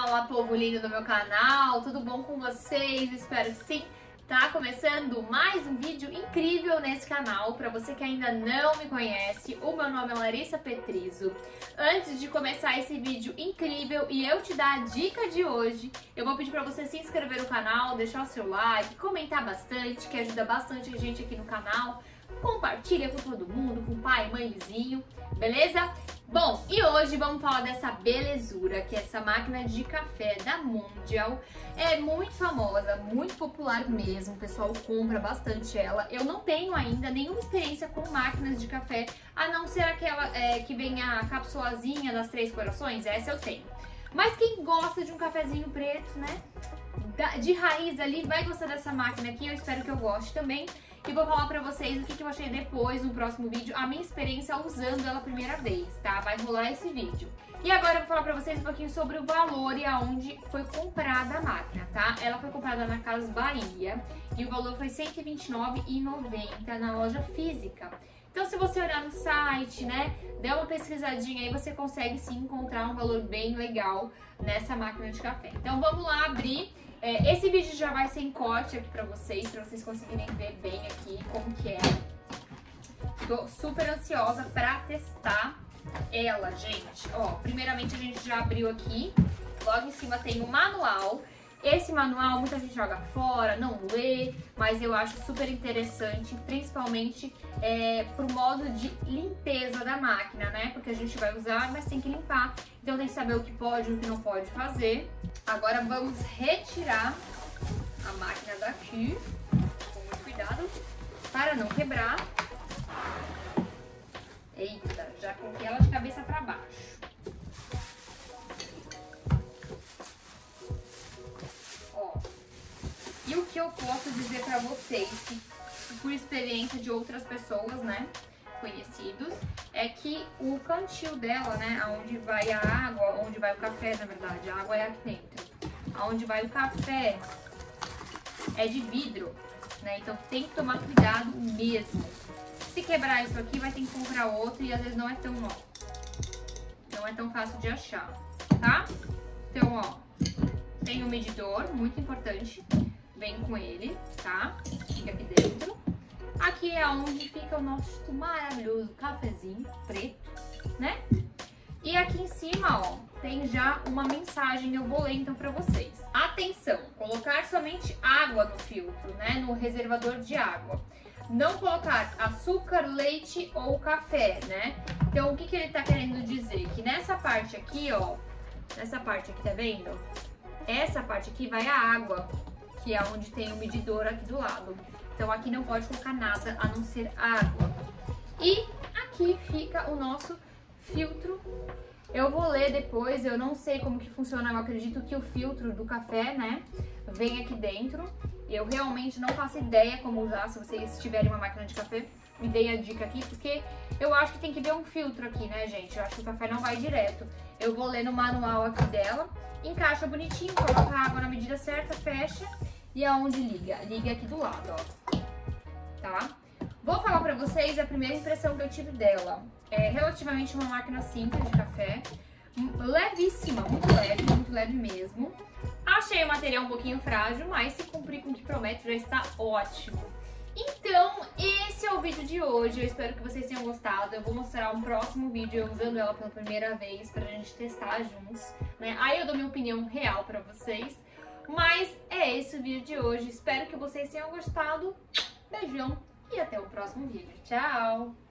Olá, povo lindo do meu canal, tudo bom com vocês? Espero que sim. Tá começando mais um vídeo incrível nesse canal. Para você que ainda não me conhece, o meu nome é Larissa Petrizo. Antes de começar esse vídeo incrível e eu te dar a dica de hoje, eu vou pedir para você se inscrever no canal, deixar o seu like, comentar bastante, que ajuda bastante a gente aqui no canal. Compartilha com todo mundo, com pai, mãe, vizinho, beleza? Bom, e hoje vamos falar dessa belezura, que é essa máquina de café da Mondial. É muito famosa, muito popular mesmo, o pessoal compra bastante ela. Eu não tenho ainda nenhuma experiência com máquinas de café, a não ser aquela que vem a capsulazinha das 3 corações, essa eu tenho. Mas quem gosta de um cafezinho preto, né, de raiz ali, vai gostar dessa máquina aqui, eu espero que eu goste também. E vou falar pra vocês o que eu achei depois, no próximo vídeo, a minha experiência usando ela a primeira vez, tá? Vai rolar esse vídeo. E agora eu vou falar pra vocês um pouquinho sobre o valor e aonde foi comprada a máquina, tá? Ela foi comprada na Casas Bahia e o valor foi R$ 129,90 na loja física. Então, se você olhar no site, né, der uma pesquisadinha aí, você consegue sim encontrar um valor bem legal nessa máquina de café. Então, vamos lá abrir. Esse vídeo já vai ser em corte aqui pra vocês conseguirem ver bem aqui como que é. Tô super ansiosa pra testar ela, gente. Ó, primeiramente a gente já abriu aqui, logo em cima tem o manual. Esse manual muita gente joga fora, não lê, mas eu acho super interessante, principalmente pro modo de limpeza da máquina, né? Porque a gente vai usar, mas tem que limpar, então tem que saber o que pode e o que não pode fazer. Agora vamos retirar a máquina daqui, com muito cuidado, para não quebrar. Eita, já coloquei ela de cabeça para baixo. E o que eu posso dizer pra vocês, que por experiência de outras pessoas, né, conhecidos, é que o cantil dela, né, aonde vai a água, onde vai o café, na verdade, a água é aqui dentro, aonde vai o café é de vidro, né, então tem que tomar cuidado mesmo. Se quebrar isso aqui, vai ter que comprar outro e às vezes não é tão, não é tão fácil de achar, tá? Então, ó, tem um medidor, muito importante. Vem com ele, tá? Fica aqui dentro. Aqui é onde fica o nosso maravilhoso cafezinho preto, né? E aqui em cima, ó, tem já uma mensagem, eu vou ler então pra vocês. Atenção, colocar somente água no filtro, né? No reservador de água. Não colocar açúcar, leite ou café, né? Então, o que ele tá querendo dizer? Que nessa parte aqui, ó, nessa parte aqui, tá vendo? Essa parte aqui vai a água, que é onde tem o medidor aqui do lado. Então aqui não pode colocar nada a não ser água. E aqui fica o nosso filtro. Eu vou ler depois, eu não sei como que funciona, eu acredito que o filtro do café, né, vem aqui dentro. Eu realmente não faço ideia como usar. Se vocês tiverem uma máquina de café, me deem a dica aqui, porque eu acho que tem que ver um filtro aqui, né, gente? Eu acho que o café não vai direto. Eu vou ler no manual aqui dela, encaixa bonitinho, coloca a água na medida certa, fecha. E aonde liga? Liga aqui do lado, ó. Tá? Vou falar pra vocês a primeira impressão que eu tive dela. É relativamente uma máquina simples de café. Levíssima, muito leve mesmo. Achei o material um pouquinho frágil, mas se cumprir com o que promete já está ótimo. Então, esse é o vídeo de hoje. Eu espero que vocês tenham gostado. Eu vou mostrar um próximo vídeo eu usando ela pela primeira vez pra gente testar juntos, né? Aí eu dou minha opinião real pra vocês. Mas é esse o vídeo de hoje. Espero que vocês tenham gostado. Beijão e até o próximo vídeo. Tchau!